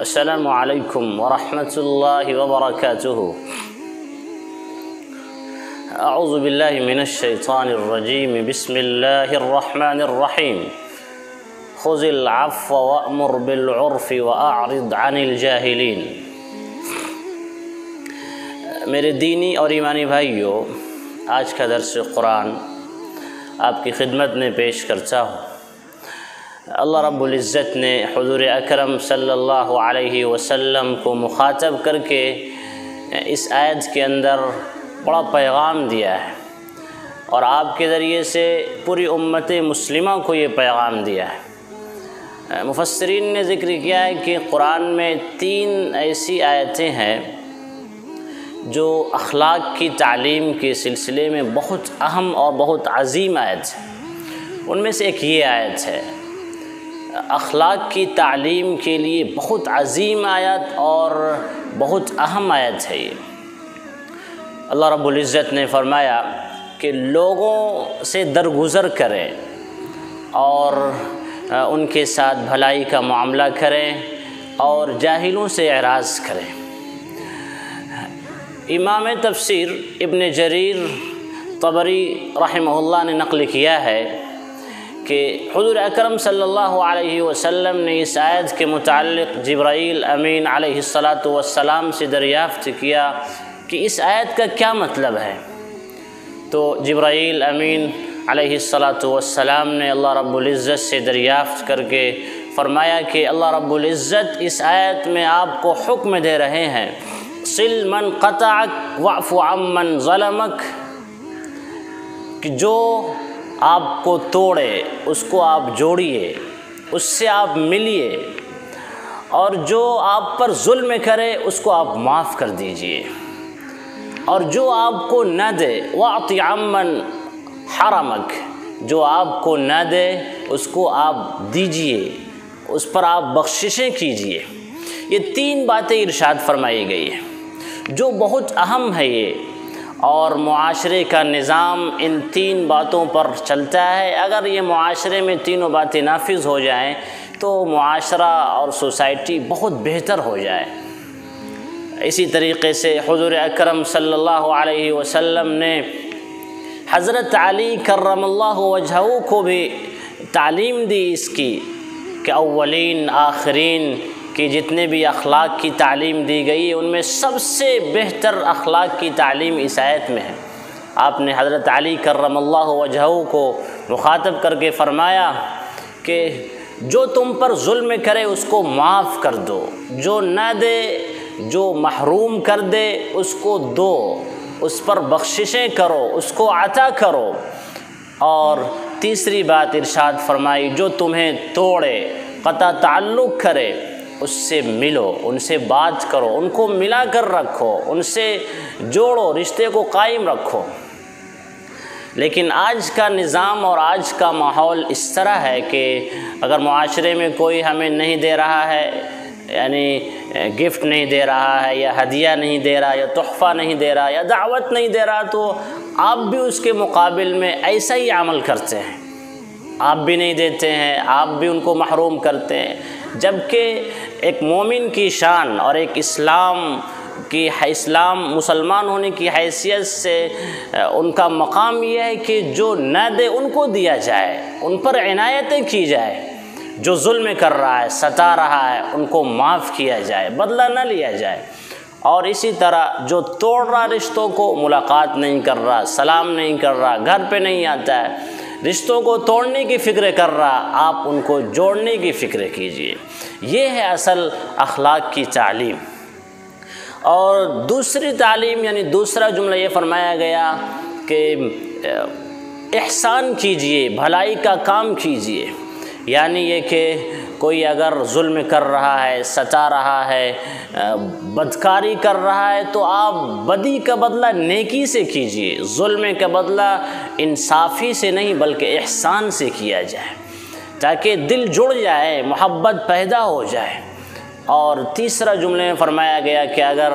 السلام علیکم ورحمۃ اللہ وبرکاتہ۔ اعوذ باللہ من الشیطان الرجیم، بسم اللہ الرحمن الرحیم۔ خذ العفو وأمر بالعرف وأعرض عن الجاہلین۔ میرے دینی اور ایمانی بھائیوں، آج کا درس قرآن آپ کی خدمت میں پیش کرتا ہوں۔ اللہ رب العزت نے حضور اکرم صلی اللہ علیہ وسلم کو مخاطب کر کے اس آیت کے اندر بڑا پیغام دیا ہے، اور آپ کے ذریعے سے پوری امت مسلمہ کو یہ پیغام دیا ہے۔ مفسرین نے ذکر کیا ہے کہ قرآن میں 3 ایسی آیتیں ہیں جو اخلاق کی تعلیم کے سلسلے میں بہت اہم اور بہت عظیم آیت ہے۔ ان میں سے ایک یہ آیت ہے، اخلاق کی تعلیم کے لیے بہت عظیم آیت اور بہت اہم آیت ہے یہ۔ اللہ رب العزت نے فرمایا کہ لوگوں سے درگزر کریں اور ان کے ساتھ بھلائی کا معاملہ کریں اور جاہلوں سے اعراض کریں۔ امام تفسیر ابن جریر طبری رحمہ اللہ نے نقل کیا ہے کہ حضور اکرم صلی اللہ علیہ وسلم نے اس آیت کے متعلق جبرائیل امین علیہ السلام سے دریافت کیا کہ اس آیت کا کیا مطلب ہے۔ تو جبرائیل امین علیہ السلام نے اللہ رب العزت سے دریافت کر کے فرمایا کہ اللہ رب العزت اس آیت میں آپ کو حکم دے رہے ہیں، صل من قطعک واعف عمن ظلمک، کہ جو آپ کو توڑے اس کو آپ جوڑیے، اس سے آپ ملیے، اور جو آپ پر ظلم کرے اس کو آپ معاف کر دیجئے، اور جو آپ کو نہ دے واعط عمن حرمک، جو آپ کو نہ دے اس کو آپ دیجئے، اس پر آپ بخششیں کیجئے۔ یہ 3 باتیں ارشاد فرمائی گئی ہیں جو بہت اہم ہے یہ، اور معاشرے کا نظام ان 3 باتوں پر چلتا ہے۔ اگر یہ معاشرے میں تینوں باتیں نافذ ہو جائیں تو معاشرہ اور سوسائٹی بہت بہتر ہو جائے۔ اسی طریقے سے حضور اکرم صلی اللہ علیہ وسلم نے حضرت علی کرم اللہ وجہہ کو بھی تعلیم دی اس کی، کہ اولین آخرین کہ جتنے بھی اخلاق کی تعلیم دی گئی ان میں سب سے بہتر اخلاق کی تعلیم اس آیت میں ہے۔ آپ نے حضرت علی کرم اللہ وجہہ کو مخاطب کر کے فرمایا کہ جو تم پر ظلم کرے اس کو معاف کر دو، جو نہ دے، جو محروم کر دے اس کو دو، اس پر بخششیں کرو، اس کو عطا کرو۔ اور تیسری بات ارشاد فرمائی، جو تمہیں توڑے، قطع تعلق کرے اس سے ملو، ان سے بات کرو، ان کو ملا کر رکھو، ان سے جوڑو، رشتے کو قائم رکھو۔ لیکن آج کا نظام اور آج کا ماحول اس طرح ہے کہ اگر معاشرے میں کوئی ہمیں نہیں دے رہا ہے، یعنی گفٹ نہیں دے رہا ہے، یا ہدیہ نہیں دے رہا، یا تحفہ نہیں دے رہا، یا دعوت نہیں دے رہا، تو آپ بھی اس کے مقابل میں ایسا ہی عمل کرتے ہیں، آپ بھی نہیں دیتے ہیں، آپ بھی ان کو محروم کرتے ہیں۔ جبکہ ایک مومن کی شان اور ایک اسلام مسلمان ہونے کی حیثیت سے ان کا مقام یہ ہے کہ جو نہ دے ان کو دیا جائے، ان پر عنایتیں کی جائے، جو ظلم کر رہا ہے، ستا رہا ہے ان کو معاف کیا جائے، بدلہ نہ لیا جائے۔ اور اسی طرح جو توڑ رہا رشتوں کو، ملاقات نہیں کر رہا، سلام نہیں کر رہا، گھر پہ نہیں آتا ہے، رشتوں کو توڑنے کی فکر کر رہا، آپ ان کو جوڑنے کی فکر کیجئے۔ یہ ہے اصل اخلاق کی تعلیم۔ اور دوسری تعلیم، یعنی دوسرا جملہ یہ فرمایا گیا کہ احسان کیجئے، بھلائی کا کام کیجئے، یعنی یہ کہ کوئی اگر ظلم کر رہا ہے، ستا رہا ہے، بدکاری کر رہا ہے تو آپ بدی کا بدلہ نیکی سے کیجئے، ظلم کا بدلہ انصافی سے نہیں بلکہ احسان سے کیا جائے، تاکہ دل جڑ جائے، محبت پیدا ہو جائے۔ اور تیسرا جملے میں فرمایا گیا کہ اگر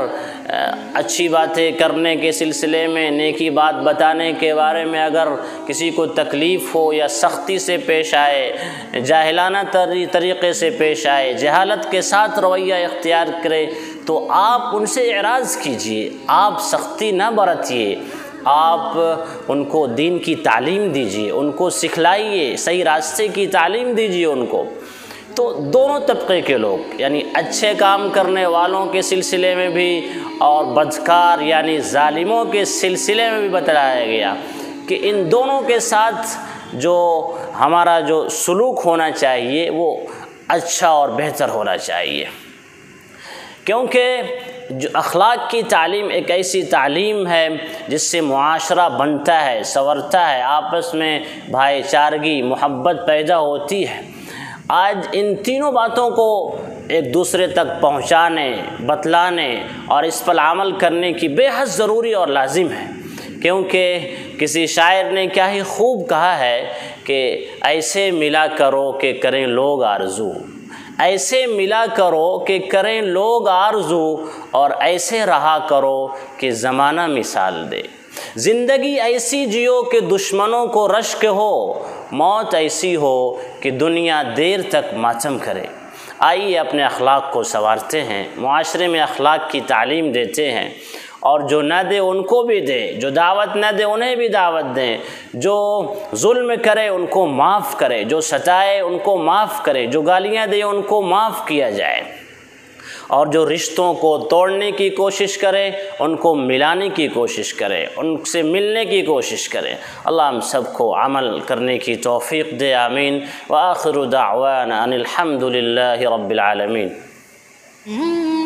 اچھی باتیں کرنے کے سلسلے میں، نیکی بات بتانے کے بارے میں اگر کسی کو تکلیف ہو یا سختی سے پیش آئے، جاہلانہ طریقے سے پیش آئے، جہالت کے ساتھ رویہ اختیار کرے، تو آپ ان سے اعراض کیجئے، آپ سختی نہ برتیے، آپ ان کو دین کی تعلیم دیجئے، ان کو سکھلائیے، صحیح راستے کی تعلیم دیجئے ان کو۔ تو دونوں طبقے کے لوگ، یعنی اچھے کام کرنے والوں کے سلسلے میں بھی اور بدکار یعنی ظالموں کے سلسلے میں بھی بتلایا گیا کہ ان دونوں کے ساتھ جو ہمارا جو سلوک ہونا چاہیے وہ اچھا اور بہتر ہونا چاہیے، کیونکہ جو اخلاق کی تعلیم ایک ایسی تعلیم ہے جس سے معاشرہ بنتا ہے، سنورتا ہے، آپس میں بھائی چارگی، محبت پیدا ہوتی ہے۔ آج ان تینوں باتوں کو ایک دوسرے تک پہنچانے، بتلانے اور اس پر عمل کرنے کی بے حد ضروری اور لازم ہے، کیونکہ کسی شاعر نے کیا ہی خوب کہا ہے کہ ایسے ملا کرو کہ کریں لوگ آرزو، ایسے ملا کرو کہ کریں لوگ آرزو، اور ایسے رہا کرو کہ زمانہ مثال دے۔ زندگی ایسی جیو کہ دشمنوں کو رشک ہو، موت ایسی ہو کہ دنیا دیر تک ماتم کرے۔ آئیے اپنے اخلاق کو سنوارتے ہیں، معاشرے میں اخلاق کی تعلیم دیتے ہیں، اور جو نہ دے ان کو بھی دیں، جو دعوت نہ دے انہیں بھی دعوت دیں، جو ظلم کرے ان کو معاف کرے، جو ستائے ان کو معاف کرے، جو گالیاں دے ان کو معاف کیا جائے، اور جو رشتوں کو توڑنے کی کوشش کرے ان کو ملانے کی کوشش کرے، ان سے ملنے کی کوشش کرے۔ اللہ ہم سب کو عمل کرنے کی توفیق دے، آمین۔ وآخر دعوانا ان الحمد للہ رب العالمین۔